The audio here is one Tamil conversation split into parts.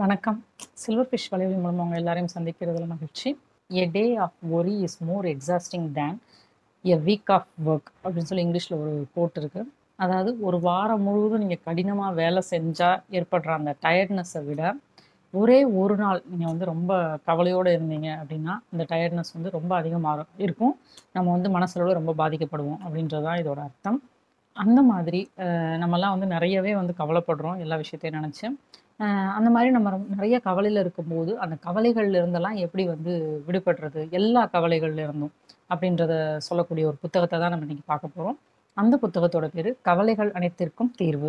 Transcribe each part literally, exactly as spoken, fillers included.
வணக்கம். சில்வர்ஃபிஷ் வலைவலி மூலமா உங்க எல்லாரையும் சந்திக்கிறதுல மகிழ்ச்சி. A day of worry is more exhausting than a week of work அப்படின்னு சொல்லி இங்கிலீஷில் ஒரு கோட் இருக்கு. அதாவது ஒரு வாரம் முழுவதும் நீங்கள் கடினமாக வேலை செஞ்சால் ஏற்படுற அந்த டயர்ட்னஸை விட ஒரே ஒரு நாள் நீங்கள் வந்து ரொம்ப கவலையோடு இருந்தீங்க அப்படின்னா இந்த டயர்ட்னஸ் வந்து ரொம்ப அதிகமாக இருக்கும். நம்ம வந்து மனசளவில் ரொம்ப பாதிக்கப்படுவோம் அப்படின்றது தான் இதோட அர்த்தம். அந்த மாதிரி அஹ், நம்மலாம் வந்து நிறையவே வந்து கவலைப்படுறோம் எல்லா விஷயத்தையும் நினச்சி. அந்த மாதிரி நம்ம ரொம்ப நிறைய கவலையில் இருக்கும்போது அந்த கவலைகள்ல இருந்தெல்லாம் எப்படி வந்து விடுபடுறது எல்லா கவலைகள்ல இருந்தும் அப்படின்றத சொல்லக்கூடிய ஒரு புத்தகத்தை தான் நம்ம இன்னைக்கு பார்க்க போகிறோம். அந்த புத்தகத்தோட பேர் கவலைகள் அனைத்திற்கும் தீர்வு.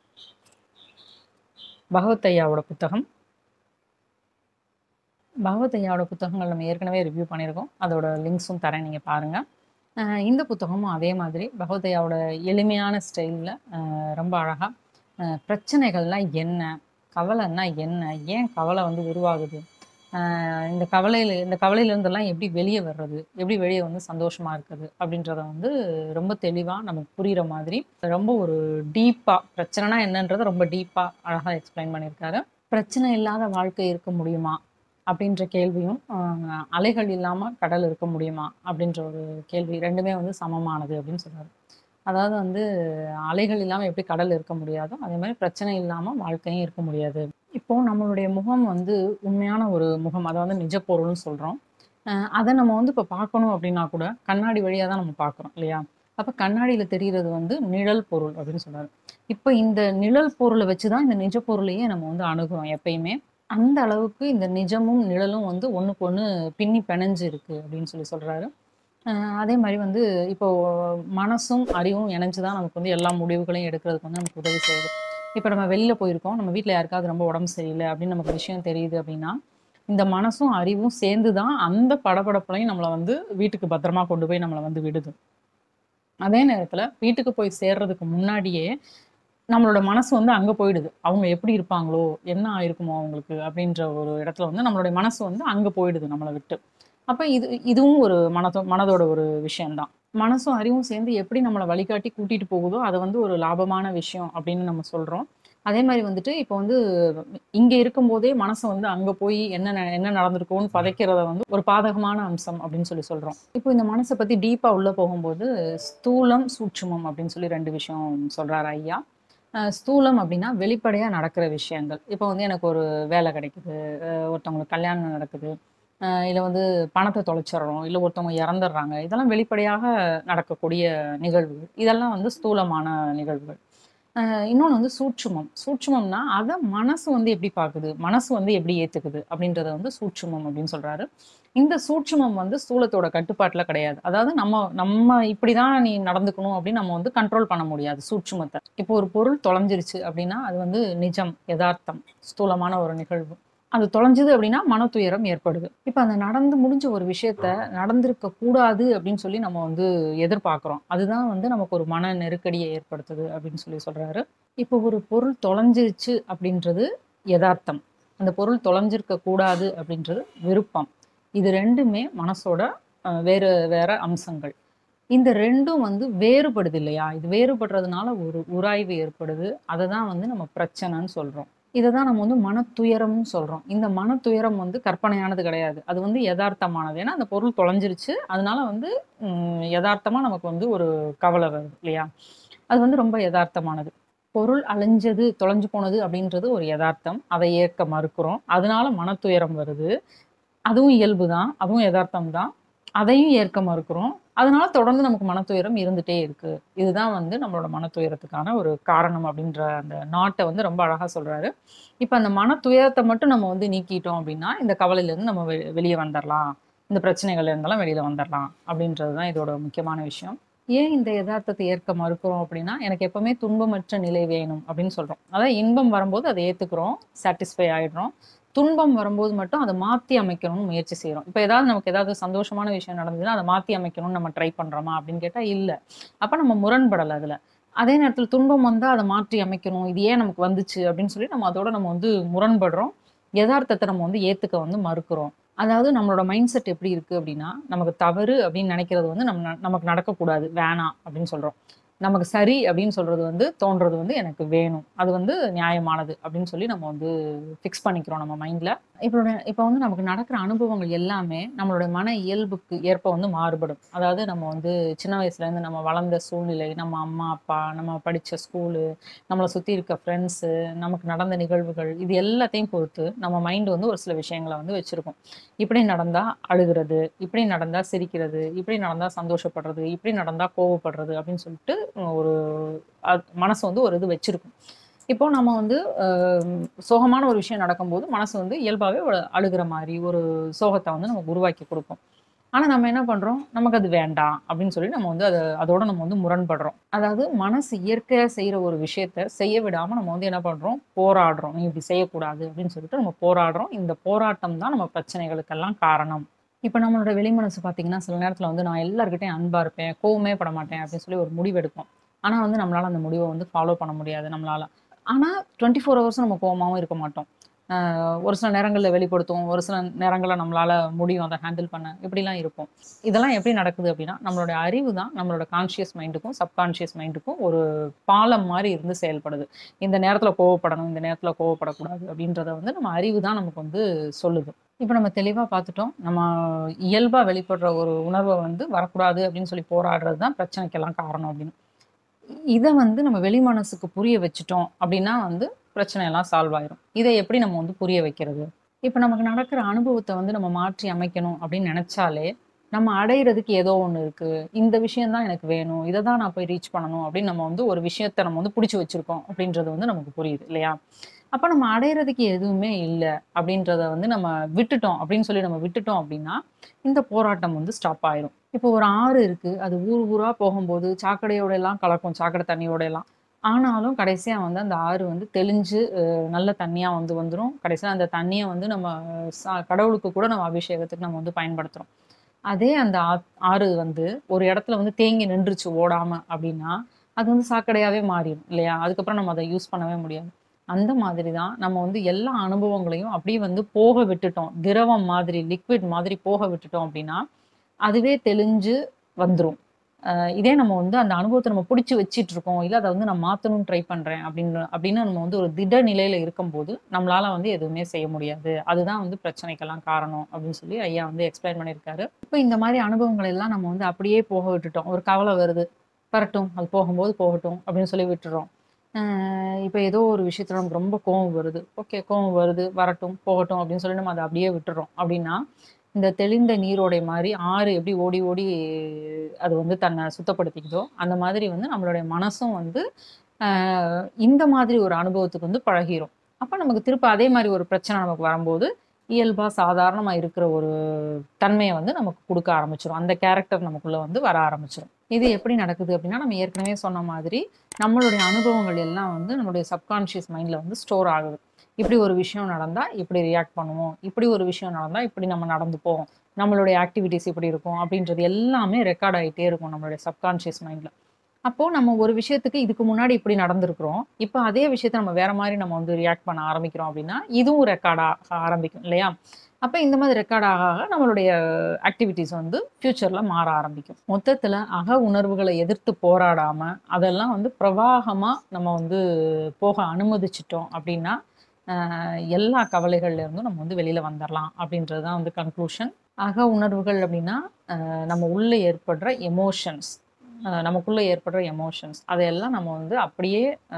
பகவத் ஐயாவோட புத்தகம். பகவத் ஐயாவோட புத்தகங்கள் நம்ம ஏற்கனவே ரிவ்யூ பண்ணியிருக்கோம். அதோட லிங்க்ஸும் தரேன், நீங்கள் பாருங்கள். அஹ் இந்த புத்தகமும் அதே மாதிரி பகவத் ஐயாவோட எளிமையான ஸ்டைலில் ரொம்ப அழகாக பிரச்சனைகள்லாம் என்ன, கவலைன்னா என்ன, ஏன் கவலை வந்து உருவாகுது, ஆஹ் இந்த கவலையில் இந்த கவலையிலேருந்தெல்லாம் எப்படி வெளியே வர்றது, எப்படி வெளியே வந்து சந்தோஷமாக இருக்குது அப்படின்றத வந்து ரொம்ப தெளிவாக நமக்கு புரிகிற மாதிரி ரொம்ப ஒரு டீப்பாக பிரச்சனைனா என்னன்றதை ரொம்ப டீப்பாக அழகாக எக்ஸ்பிளைன் பண்ணியிருக்காரு. பிரச்சனை இல்லாத வாழ்க்கை இருக்க முடியுமா அப்படின்ற கேள்வியும், ஆஹ் அலைகள் இல்லாமல் கடல் இருக்க முடியுமா அப்படின்ற ஒரு கேள்வி ரெண்டுமே வந்து சமமானது அப்படின்னு சொல்றாரு. அதாவது வந்து அலைகள் இல்லாமல் எப்படி கடல் இருக்க முடியாதோ அதே மாதிரி பிரச்சனை இல்லாமல் வாழ்க்கையும் இருக்க முடியாது. இப்போ நம்மளுடைய முகம் வந்து உண்மையான ஒரு முகம், அதை வந்து நிஜ பொருள்னு சொல்கிறோம். அதை நம்ம வந்து இப்போ பார்க்கணும் அப்படின்னா கூட கண்ணாடி வழியாக தான் நம்ம பார்க்குறோம் இல்லையா? அப்போ கண்ணாடியில் தெரிகிறது வந்து நிழல் பொருள் அப்படின்னு சொல்றாரு. இப்போ இந்த நிழல் பொருளை வச்சு தான் இந்த நிஜ பொருளையே நம்ம வந்து அணுகுறோம் எப்பயுமே. அந்த அளவுக்கு இந்த நிஜமும் நிழலும் வந்து ஒன்றுக்கு ஒன்று பின்னி பிணைஞ்சு இருக்கு அப்படின்னு சொல்லி சொல்றாரு. அஹ் அதே மாதிரி வந்து இப்போ மனசும் அறிவும் இணைஞ்சு தான் நமக்கு வந்து எல்லா முடிவுகளையும் எடுக்கிறதுக்கு வந்து நமக்கு உதவி செய்யுது. இப்போ நம்ம வெளியில் போயிருக்கோம், நம்ம வீட்டில் யாருக்காவது ரொம்ப உடம்பு சரியில்லை அப்படின்னு நமக்கு விஷயம் தெரியுது அப்படின்னா இந்த மனசும் அறிவும் சேர்ந்து தான் அந்த படபடப்புலையும் நம்மளை வந்து வீட்டுக்கு பத்திரமா கொண்டு போய் நம்மளை வந்து விடுது. அதே நேரத்தில் வீட்டுக்கு போய் சேர்றதுக்கு முன்னாடியே நம்மளோட மனசு வந்து அங்கே போயிடுது. அவங்க எப்படி இருப்பாங்களோ, என்ன ஆயிருக்குமோ அவங்களுக்கு அப்படின்ற ஒரு இடத்துல வந்து நம்மளுடைய மனசு வந்து அங்கே போயிடுது நம்மளை விட்டு. அப்போ இது இதுவும் ஒரு மனதோ மனதோட ஒரு விஷயம்தான். மனசும் அறிவும் சேர்ந்து எப்படி நம்மளை வழிகாட்டி கூட்டிட்டு போகுதோ அதை வந்து ஒரு லாபமான விஷயம் அப்படின்னு நம்ம சொல்றோம். அதே மாதிரி வந்துட்டு இப்போ வந்து இங்க இருக்கும்போதே மனசை வந்து அங்க போய் என்ன ந- என்ன நடந்திருக்கோன்னு பதைக்கிறத வந்து ஒரு பாதகமான அம்சம் அப்படின்னு சொல்லி சொல்றோம். இப்போ இந்த மனசை பத்தி டீப்பா உள்ள போகும்போது ஸ்தூலம் சூட்சுமம் அப்படின்னு சொல்லி ரெண்டு விஷயம் சொல்றாரு ஐயா. அஹ் ஸ்தூலம் அப்படின்னா வெளிப்படையா நடக்கிற விஷயங்கள். இப்போ வந்து எனக்கு ஒரு வேலை கிடைக்குது, அஹ் ஒருத்தவங்களுக்கு கல்யாணம் நடக்குது, அஹ் இல்லை வந்து பணத்தை தொலைச்சிடுறோம், இல்லை ஒருத்தவங்க இறந்துடுறாங்க, இதெல்லாம் வெளிப்படையாக நடக்கக்கூடிய நிகழ்வுகள். இதெல்லாம் வந்து ஸ்தூலமான நிகழ்வுகள். அஹ் இன்னொன்று வந்து சூட்சுமம். சூட்சுமம்னா அதை மனசு வந்து எப்படி பார்க்குது, மனசு வந்து எப்படி ஏற்றுக்குது அப்படின்றத வந்து சூட்சுமம் அப்படின்னு சொல்றாரு. இந்த சூட்சுமம் வந்து ஸ்தூலத்தோட கட்டுப்பாட்டில் கிடையாது. அதாவது நம்ம நம்ம இப்படிதான் நீ நடந்துக்கணும் அப்படின்னு நம்ம வந்து கண்ட்ரோல் பண்ண முடியாது சூட்சுமத்தை. இப்போ ஒரு பொருள் தொலைஞ்சிருச்சு அப்படின்னா அது வந்து நிஜம், யதார்த்தம், ஸ்தூலமான ஒரு நிகழ்வு. அது தொலைஞ்சது அப்படின்னா மனத்துயரம் ஏற்படுது. இப்போ அந்த நடந்து முடிஞ்ச ஒரு விஷயத்த நடந்திருக்க கூடாது அப்படின்னு சொல்லி நம்ம வந்து எதிர்பார்க்குறோம். அதுதான் வந்து நமக்கு ஒரு மன நெருக்கடியை ஏற்படுத்துது அப்படின்னு சொல்லி சொல்றாரு. இப்போ ஒரு பொருள் தொலைஞ்சிருச்சு அப்படின்றது யதார்த்தம், அந்த பொருள் தொலைஞ்சிருக்க கூடாது அப்படின்றது விருப்பம். இது ரெண்டுமே மனசோட அஹ், வேறு வேற அம்சங்கள். இந்த ரெண்டும் வந்து வேறுபடுது இல்லையா? இது வேறுபடுறதுனால ஒரு உராய்வு ஏற்படுது. அதை தான் வந்து நம்ம பிரச்சனைன்னு சொல்றோம். இதை தான் நம்ம வந்து மனத்துயரம்னு சொல்றோம். இந்த மனத்துயரம் வந்து கற்பனையானது கிடையாது, அது வந்து யதார்த்தமானது. ஏன்னா அந்த பொருள் தொலைஞ்சிருச்சு, அதனால வந்து ம், யதார்த்தமா நமக்கு வந்து ஒரு கவலை வருது இல்லையா? அது வந்து ரொம்ப யதார்த்தமானது. பொருள் அழிஞ்சது, தொலைஞ்சு போனது அப்படின்றது ஒரு யதார்த்தம், அதை ஏற்க மறுக்கிறோம், அதனால மனத்துயரம் வருது. அதுவும் இயல்பு தான், அதுவும் யதார்த்தம் தான், அதையும் ஏற்க மறுக்கிறோம், அதனால தொடர்ந்து நமக்கு மனத்துயரம் இருந்துட்டே இருக்கு. இதுதான் வந்து நம்மளோட மனத்துயரத்துக்கான ஒரு காரணம் அப்படின்ற அந்த நாட்டை வந்து ரொம்ப அழகா சொல்றாரு. இப்ப அந்த மனத்துயரத்தை மட்டும் நம்ம வந்து நீக்கிட்டோம் அப்படின்னா இந்த கவலையில இருந்து நம்ம வெ- வெளியே வந்துடலாம், இந்த பிரச்சனைகள்ல இருந்தாலும் வெளியில வந்துடலாம் அப்படின்றது தான் இதோட முக்கியமான விஷயம். ஏன் இந்த யதார்த்தத்தை ஏற்க மறுக்கிறோம் அப்படின்னா எனக்கு எப்பவுமே துன்பமற்ற நிலை வேணும் அப்படின்னு சொல்றோம். அதாவது இன்பம் வரும்போது அதை ஏத்துக்கிறோம், சாட்டிஸ்ஃபை ஆயிடுறோம். துன்பம் வரும்போது மட்டும் அதை மாற்றி அமைக்கணும்னு முயற்சி செய்கிறோம். இப்போ ஏதாவது நமக்கு ஏதாவது சந்தோஷமான விஷயம் நடந்ததுன்னா அதை மாற்றி அமைக்கணும்னு நம்ம ட்ரை பண்ணுறோமா அப்படின்னு கேட்டால் இல்லை. அப்போ நம்ம முரண்படலை அதில். அதே நேரத்தில் துன்பம் வந்தால் அதை மாற்றி அமைக்கணும், இது ஏன் நமக்கு வந்துச்சு அப்படின்னு சொல்லி நம்ம அதோட நம்ம வந்து முரண்படுறோம். யதார்த்தத்தை நம்ம வந்து ஏற்றுக்க வந்து மறுக்கிறோம். அதாவது நம்மளோட மைண்ட் செட் எப்படி இருக்குது அப்படின்னா நமக்கு தவறு அப்படின்னு நினைக்கிறது வந்து நம்ம நமக்கு நடக்கக்கூடாது, வேணாம் அப்படின்னு சொல்கிறோம். நமக்கு சரி அப்படின்னு சொல்றது வந்து தோன்றது வந்து எனக்கு வேணும். அது வந்து நியாயமானது அப்படின்னு சொல்லி நம்ம வந்து ஃபிக்ஸ் பண்ணிக்கிறோம் நம்ம மைண்ட்ல. இப்போ இப்போ வந்து நமக்கு நடக்கிற அனுபவங்கள் எல்லாமே நம்மளுடைய மன இயல்புக்கு ஏற்ப வந்து மாறுபடும். அதாவது நம்ம வந்து சின்ன வயசுலேருந்து நம்ம வளர்ந்த சூழ்நிலை, நம்ம அம்மா, அப்பா, நம்ம படிச்ச ஸ்கூலு, நம்மள சுத்தி இருக்க ஃப்ரெண்ட்ஸு, நமக்கு நடந்த நிகழ்வுகள் இது எல்லாத்தையும் பொறுத்து நம்ம மைண்ட் வந்து ஒரு சில விஷயங்கள வந்து வச்சிருக்கும். இப்படி நடந்தா அழுகுறது, இப்படி நடந்தா சிரிக்கிறது, இப்படி நடந்தா சந்தோஷப்படுறது, இப்படி நடந்தா கோவப்படுறது அப்படின்னு சொல்லிட்டு ஒரு அத் மனசு வந்து ஒரு இது வச்சிருக்கும். இப்போ நம்ம வந்து அ சோகமான ஒரு விஷயம் நடக்கும்போது, மனசு வந்து இயல்பாவே ஒரு அழுகுற மாரி, ஒரு சோகத்த வந்து நமக்கு உருவாக்கி குடுக்கும். ஆனா நம்ம என்ன பண்றோம்? நமக்கு அது வேண்டாம் அப்படின்னு சொல்லி நம்ம வந்து அத அதோட நம்ம வந்து முரண்படுறோம். அதாவது மனசு இயற்கையா செய்ற ஒரு விஷயத்த செய்ய விடாம நம்ம வந்து என்ன பண்றோம்? போராடுறோம். "நீ இப்படி செய்யக்கூடாது" அப்படின்னு சொல்லிட்டு நம்ம போராடுறோம். இந்த போராட்டம் தான் நம்ம பிரச்சனைகளுக்கெல்லாம் காரணம். இப்ப நம்மளோட வெளிமனசு பார்த்தீங்கன்னா, சில நேரத்தில வந்து நான் எல்லார்கிட்டயும் அன்பா இருப்பேன், கோவமே பட மாட்டேன் அப்படின்னு சொல்லி ஒரு முடிவு எடுப்போம். ஆனா வந்து நம்மளால அந்த முடிவ வந்து ஃபாலோ பண்ண முடியாது நம்மளால. ஆனா இருபத்தி நான்கு ஹவர்ஸும் நம்ம கோவமாவும் இருக்க மாட்டோம். அ ஒரு சில நேரங்கள்ல வெளிப்படுத்துவோம். ஒரு சில நேரங்கள்ல நம்மளால முடியும் அத ஹேண்டில் பண்ண. இப்படிலாம் இருப்போம். இதெல்லாம் எப்படி நடக்குது அப்படின்னா, நம்மளோட அறிவு தான் நம்மளோட கான்ஷியஸ் மைண்டுக்கும், சப்கான்ஷியஸ் மைண்டுக்கும் ஒரு பாலம் மாரி இருந்து செயல்படுது. இந்த நேரத்தில கோவப்படணும், இந்த நேரத்தில கோவப்படக்கூடாது அப்படின்றத வந்து நம்ம அறிவு தான் நமக்கு வந்து சொல்லுது. இப்ப நம்ம தெளிவா பார்த்துட்டோம். நம்ம இயல்பா வெளிப்படுற ஒரு உணர்வ வந்து வரக்கூடாது அப்படின்னு சொல்லி போராடுறது தான் பிரச்சனைக்கெல்லாம் காரணம் அப்படின்னு. இத வந்து நம்ம வெளி மனசுக்கு புரிய வச்சுட்டோம் அப்படின்னா வந்து பிரச்சனை எல்லாம் சால்வ் ஆயிரும். இத எப்படி நம்ம வந்து புரிய வைக்கிறது? இப்ப நமக்கு நடக்கிற அனுபவத்த வந்து நம்ம மாற்றி அமைக்கணும் அப்படின்னு நெனச்சாலே, நம்ம அடையறதுக்கு ஏதோ ஒண்ணு இருக்கு. இந்த விஷயம் தான் எனக்கு வேணும். இத தான் நான் போய் ரீச் பண்ணணும் அப்படின்னு நம்ம வந்து ஒரு விஷயத்த நம்ம வந்து புடிச்சு வச்சிருக்கோம் அப்படின்றது வந்து நமக்கு புரியுது இல்லையா? அப்ப நம்ம அடையறதுக்கு எதுவுமே இல்ல அப்படின்றத வந்து நம்ம விட்டுட்டோம் அப்படின்னு சொல்லி நம்ம விட்டுட்டோம் அப்படின்னா, இந்த போராட்டம் வந்து ஸ்டாப் ஆயிரும். இப்போ ஒரு ஆறு இருக்கு. அது ஊர் ஊரா போகும்போது சாக்கடையோட எல்லாம் கலக்கும். சாக்கடை தண்ணியோட எல்லாம். ஆனாலும் கடைசியா வந்து அந்த ஆறு வந்து தெளிஞ்சு அ நல்ல தண்ணியா வந்து வந்துரும். கடைசியா அந்த தண்ணிய வந்து நம்ம ச கடவுளுக்கு கூட நம்ம அபிஷேகத்துக்கு நம்ம வந்து பயன்படுத்துறோம். அதே அந்த ஆத் ஆறு வந்து ஒரு இடத்துல வந்து தேங்கி நின்றுச்சு ஓடாம அப்படின்னா, அது வந்து சாக்கடையாவே மாறிரும் இல்லையா? அதுக்கப்புறம் நம்ம அத யூஸ் பண்ணவே முடியாது. அந்த மாதிரி தான் நம்ம வந்து எல்லா அனுபவங்களையும் அப்படியே வந்து போக விட்டுட்டோம். திரவம் மாதிரி, லிக்விட் மாதிரி போக விட்டுட்டோம் அப்படின்னா, அதுவே தெளிஞ்சு வந்துரும். அ இதே நம்ம வந்து அந்த அனுபவத்த நம்ம புடிச்சு வச்சுட்டு இருக்கோம். இல்ல அத வந்து நான் மாத்தணும்னு ட்ரை பண்றேன் அப்படின்னு அப்படின்னு நம்ம வந்து ஒரு திட நிலையில இருக்கும்போது, நம்மளால வந்து எதுவுமே செய்ய முடியாது. அதுதான் வந்து பிரச்சனைக்கெல்லாம் காரணம் அப்படின்னு சொல்லி ஐயா வந்து எக்ஸ்பிளைன் பண்ணியிருக்காரு. இப்ப இந்த மாரி அனுபவங்கள் எல்லாம் நம்ம வந்து அப்படியே போக விட்டுட்டோம். ஒரு கவல வருது. வரட்டும். அது போகும்போது போகட்டும் அப்படின்னு சொல்லி விட்டுர்றோம். அ இப்ப ஏதோ ஒரு விஷயத்துல நமக்கு ரொம்ப கோவம் வருது. ஓகே கோவம் வருது, வரட்டும், போகட்டும் அப்படின்னு சொல்லி நம்ம அத அப்படியே விட்டுர்றோம். அப்படின்னா, இந்த தெளிந்த நீரோடை மாரி ஆறு எப்படி ஓடி ஓடி அது வந்து தன்னை சுத்தப்படுத்திக்குதோ, அந்த மாதிரி வந்து நம்மளுடைய மனசும் வந்து அ இந்த மாதிரி ஒரு அனுபவத்துக்கு வந்து பழகிரும். அப்ப நமக்கு திருப்ப அதே மாரி ஒரு பிரச்சனை நமக்கு வரும்போது, இயல்பா சாதாரணமா இருக்கிற ஒரு தன்மைய வந்து நமக்கு குடுக்க ஆரம்பிச்சுரும். அந்த கேரக்டர் நமக்குள்ள வந்து வர ஆரம்பிச்சுரும். இது எப்படி நடக்குது அப்படின்னா, நம்ம ஏற்கனவே சொன்ன மாதிரி, நம்மளுடைய அனுபவங்கள் எல்லாம் வந்து நம்மளுடைய சப்கான்ஷியஸ் மைண்ட்ல வந்து ஸ்டோர் ஆகுது. இப்படி ஒரு விஷயம் நடந்தா, இப்படி ரியாக்ட் பண்ணுவோம். இப்படி ஒரு விஷயம் நடந்தா, இப்படி நம்ம நடந்துப்போம். நம்மளுடைய ஆக்டிவிட்டீஸ் இப்படி இருக்கும். அப்படின்றது எல்லாமே ரெக்கார்ட் ஆயிட்டே இருக்கும் நம்மளுடைய சப்கான்ஷியஸ் மைண்ட்ல. அப்போ நம்ம ஒரு விஷயத்துக்கு இதுக்கு முன்னாடி இப்படி நடந்திருக்கிறோம். இப்ப அதே விஷயத்த நம்ம வேற மாரி நம்ம வந்து ரியாக்ட் பண்ண ஆரம்பிக்கிறோம் அப்படின்னா, இதுவும் ரெக்கார்ட் ஆக ஆரம்பிக்கும் இல்லையா? அப்ப இந்த மாதிரி ரெக்கார்ட் ஆக ஆக நம்மளுடைய ஆக்டிவிட்டீஸ் வந்து ஃபியூச்சர்ல மாற ஆரம்பிக்கும். மொத்தத்துல அக உணர்வுகள எதிர்த்து போராடாம, அதெல்லாம் வந்து பிரவாகமா நம்ம வந்து போக அனுமதிச்சுட்டோம் அப்படின்னா, அ எல்லா கவலைகள்ல இருந்தும் நம்ம வந்து வெளியில வந்துரலாம் அப்படின்றது தான் வந்து கன்க்ளூஷன். அக உணர்வுகள் அப்படின்னா, அ நம்ம உள்ள ஏற்படுற எமோஷன்ஸ். அ நமக்குள்ள ஏற்படுற எமோஷன்ஸ். அதையெல்லாம் நம்ம வந்து அப்படியே அ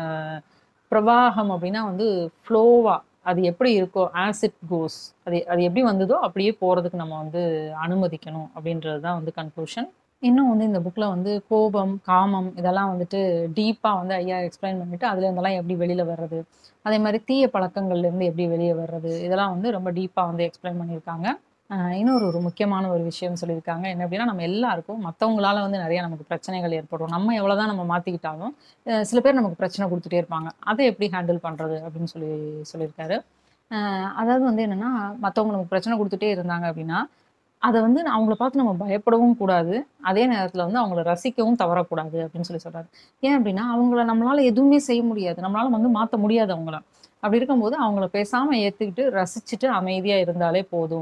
பிரவாகம் அப்படின்னா வந்து ஃப்ளோவா அது எப்படி இருக்கோ ஆஸ் இட் கோஸ் அது அது எப்படி வந்ததோ அப்படியே போறதுக்கு நம்ம வந்து அனுமதிக்கணும் அப்படின்றது தான் வந்து கன்க்ளூஷன். இன்னும் வந்து இந்த புக்ல வந்து கோபம், காமம் இதெல்லாம் வந்துட்டு டீப்பா வந்து ஐயா எக்ஸ்பிளைன் பண்ணிட்டு, அதுல இருந்தெல்லாம் எப்படி வெளியில வர்றது? அதே மாரி தீய பழக்கங்கள்ல இருந்து எப்படி வெளிய வர்றது? இதெல்லாம் வந்து ரொம்ப டீப்பா வந்து எக்ஸ்பிளைன் பண்ணியிருக்காங்க. அ இன்னொரு ஒரு முக்கியமான ஒரு விஷயம் சொல்லியிருக்காங்க. என்ன அப்படின்னா, நம்ம எல்லாருக்கும் மத்தவங்களால வந்து நெறைய நமக்கு பிரச்சனைகள் ஏற்படும். நம்ம எவ்வளோதான் நம்ம மாத்திக்கிட்டாலும், அ சில பேர் நமக்கு பிரச்சனை குடுத்துட்டே இருப்பாங்க. அத எப்படி ஹேண்டில் பண்றது? அப்படின்னு சொல்லி சொல்லியிருக்காரு. அ அதாவது வந்து என்னன்னா, மத்தவங்க நமக்கு பிரச்சனை குடுத்துட்டே இருந்தாங்க அப்படின்னா, அத வந்து அவங்கள பார்த்து நம்ம பயப்படவும் கூடாது. அதே நேரத்தில வந்து அவங்கள ரசிக்கவும் தவறக்கூடாது அப்படின்னு சொல்லி சொல்றாரு. ஏன் அப்படின்னா, அவங்கள நம்மளால எதுவுமே செய்ய முடியாது. நம்மளால வந்து மாத்த முடியாது அவங்கள. அப்படி இருக்கும்போது அவங்கள பேசாம ஏத்துக்கிட்டு, ரசிச்சுட்டு அமைதியா இருந்தாலே போதும். அ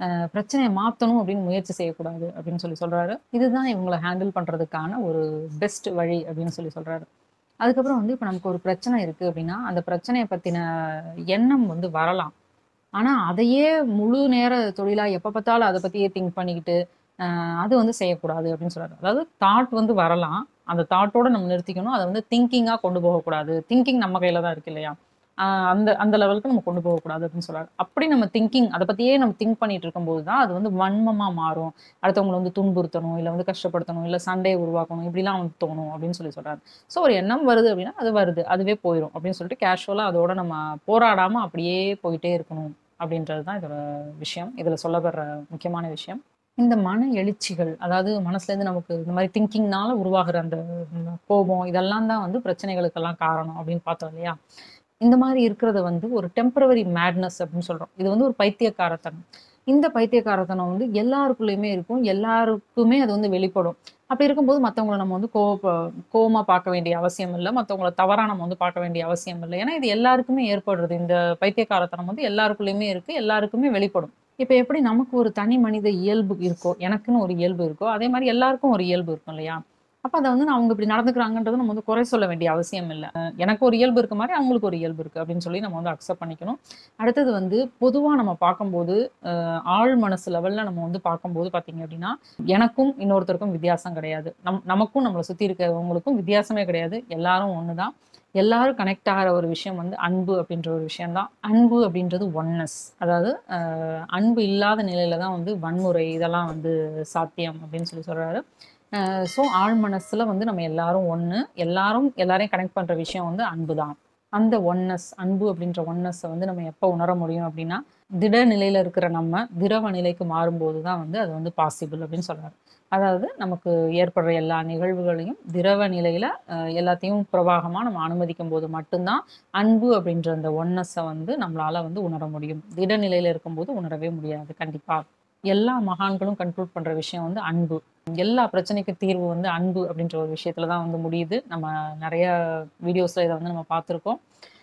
பிரச்சனையை மாற்றணும் அப்படின்னு முயற்சி செய்யக்கூடாது அப்படின்னு சொல்லி சொல்கிறாரு. இதுதான் இவங்களை ஹேண்டில் பண்ணுறதுக்கான ஒரு பெஸ்ட் வழி அப்படின்னு சொல்லி சொல்கிறாரு. அதுக்கப்புறம் வந்து இப்போ நமக்கு ஒரு பிரச்சனை இருக்குது அப்படின்னா அந்த பிரச்சனையை பற்றின எண்ணம் வந்து வரலாம். ஆனால் அதையே முழு நேர தொழிலாக எப்போ பார்த்தாலும் அதை பற்றியே திங்க் பண்ணிக்கிட்டு அது வந்து செய்யக்கூடாது அப்படின்னு சொல்கிறாரு. அதாவது தாட் வந்து வரலாம், அந்த தாட்டோட நம்ம நிறுத்திக்கணும். அதை வந்து திங்கிங்காக கொண்டு போகக்கூடாது. திங்கிங் நம்ம கையில் தான் இருக்கு இல்லையா? அந்த அந்த லெவலுக்கு நம்ம கொண்டு போகக்கூடாது அப்படின்னு சொல்றாரு. அப்படி நம்ம திங்கிங் அதை பற்றியே நம்ம திங்க் பண்ணிட்டு இருக்கும்போது தான் அது வந்து வன்மமாக மாறும். அடுத்தவங்களை வந்து துன்புறுத்தணும், இல்லை வந்து கஷ்டப்படுத்தணும், இல்லை சண்டையை உருவாக்கணும், இப்படிலாம் வந்து தோணும் அப்படின்னு சொல்லி சொல்றாரு. ஸோ ஒரு எண்ணம் வருது அப்படின்னா அது வருது, அதுவே போயிடும் அப்படின்னு சொல்லிட்டு கேஷுவலாக அதோட நம்ம போராடாமல் அப்படியே போயிட்டே இருக்கணும் அப்படின்றது தான் இதோட விஷயம். இதில் சொல்லப்படுற முக்கியமான விஷயம். இந்த மன எழுச்சிகள், அதாவது மனசுலேருந்து நமக்கு இந்த மாதிரி திங்கிங்னால உருவாகிற அந்த கோபம், இதெல்லாம் தான் வந்து பிரச்சனைகளுக்கெல்லாம் காரணம் அப்படின்னு பார்த்தோம் இல்லையா? இந்த மாதிரி இருக்கிறத வந்து ஒரு டெம்பரவரி மேட்னஸ் அப்படின்னு சொல்கிறோம். இது வந்து ஒரு பைத்தியக்காரத்தனம். இந்த பைத்தியக்காரத்தனம் வந்து எல்லாருக்குள்ளேயுமே இருக்கும், எல்லாருக்குமே அது வந்து வெளிப்படும். அப்படி இருக்கும்போது மற்றவங்களை நம்ம வந்து கோவ கோவமாக பார்க்க வேண்டிய அவசியம் இல்லை, மற்றவங்கள தவறாக நம்ம வந்து பார்க்க வேண்டிய அவசியம் இல்லை. ஏன்னா இது எல்லாருக்குமே ஏற்படுறது. இந்த பைத்தியக்காரத்தனம் வந்து எல்லாருக்குள்ளேயுமே இருக்குது, எல்லாருக்குமே வெளிப்படும். இப்ப எப்படி நமக்கு ஒரு தனி மனித இயல்பு இருக்கோ, எனக்குன்னு ஒரு இயல்பு இருக்கோ, அதே மாரி எல்லாருக்கும் ஒரு இயல்பு இருக்கும் இல்லையா? அப்ப அத வந்து நான் அவங்க இப்படி நடந்துக்கிறாங்கன்றத நம்ம வந்து குறை சொல்ல வேண்டிய அவசியம் இல்ல. அ எனக்கு ஒரு இயல்பு இருக்க மாரி அவங்களுக்கு ஒரு இயல்பு இருக்கு அப்படின்னு சொல்லி நம்ம வந்து அக்செப்ட் பண்ணிக்கணும். அடுத்தது வந்து பொதுவா நம்ம பார்க்கும்போது, அ ஆழ் மனசு லெவல்ல நம்ம வந்து பார்க்கும்போது பார்த்தீங்க அப்படின்னா, எனக்கும் இன்னொருத்தருக்கும் வித்தியாசம் கிடையாது. நம் நமக்கும் நம்மள சுத்தி இருக்கிறவங்களுக்கும் வித்தியாசமே கிடையாது. எல்லாரும் ஒண்ணு தான். எல்லாரும் கனெக்ட் ஆகிற ஒரு விஷயம் வந்து அன்பு அப்படின்ற ஒரு விஷயம் தான். அன்பு அப்படின்றது ஒன்னஸ். அதாவது அ அன்பு இல்லாத நிலையில தான் வந்து வன்முறை இதெல்லாம் வந்து சாத்தியம் அப்படின்னு சொல்லி சொல்றாரு. அ ஸோ ஆழ் மனசுல வந்து நம்ம எல்லாரும் ஒண்ணு. எல்லாரும் எல்லாரையும் கனெக்ட் பண்ற விஷயம் வந்து அன்பு தான். அந்த ஒன்னஸ், அன்பு அப்படின்ற ஒன்னஸை வந்து நம்ம எப்போ உணர முடியும் அப்படின்னா, திட நிலையில இருக்கிற நம்ம திரவ நிலைக்கு மாறும்போது தான் வந்து அது வந்து பாசிபிள் அப்படின்னு சொல்றாரு. அதாவது நமக்கு ஏற்படுற எல்லா நிகழ்வுகளையும் திரவ நிலையில அ எல்லாத்தையும் பிரவாகமா நம்ம அனுமதிக்கும் போது மட்டும்தான் அன்பு அப்படின்ற அந்த ஒன்னஸை வந்து நம்மளால வந்து உணர முடியும். திட நிலையில இருக்கும்போது உணரவே முடியாது கண்டிப்பா. எல்லா மகான்களும் கன்க்ளூட் பண்ற விஷயம் வந்து அன்பு. எல்லா பிரச்சனைக்கும் தீர்வு வந்து அன்பு அப்படின்ற ஒரு விஷயத்துல தான் வந்து முடியுது. நம்ம நிறைய வீடியோஸ்ல இதை வந்து நம்ம பார்த்துருக்கோம்.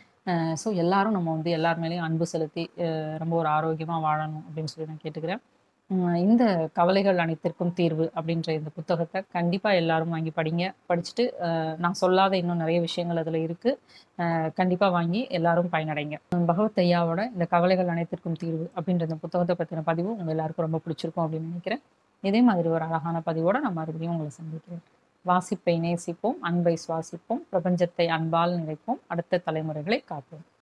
ஸோ எல்லாரும் நம்ம வந்து எல்லார் மேலேயும் அன்பு செலுத்தி அஹ் ரொம்ப ஒரு ஆரோக்கியமா வாழணும் அப்படின்னு சொல்லி நான் கேட்டுக்கிறேன். உம் இந்த கவலைகள் அனைத்திற்கும் தீர்வு அப்படின்ற இந்த புத்தகத்தை கண்டிப்பா எல்லாரும் வாங்கி படிங்க. படிச்சுட்டு அஹ் நான் சொல்லாத இன்னும் நிறைய விஷயங்கள் அதுல இருக்கு. அஹ் கண்டிப்பா வாங்கி எல்லாரும் பயனடைங்க. பகவத் ஐயாவோட இந்த கவலைகள் அனைத்திற்கும் தீர்வு அப்படின்ற இந்த புத்தகத்தை பத்தின பதிவு உங்க எல்லாருக்கும் ரொம்ப பிடிச்சிருக்கும் அப்படின்னு நினைக்கிறேன். இதே மாதிரி ஒரு அழகான பதிவோட நான் மறுபடியும் உங்களை சந்திக்கிறேன். வாசிப்பை நேசிப்போம், அன்பை சுவாசிப்போம், பிரபஞ்சத்தை அன்பால் நினைப்போம், அடுத்த தலைமுறைகளை காப்போம்.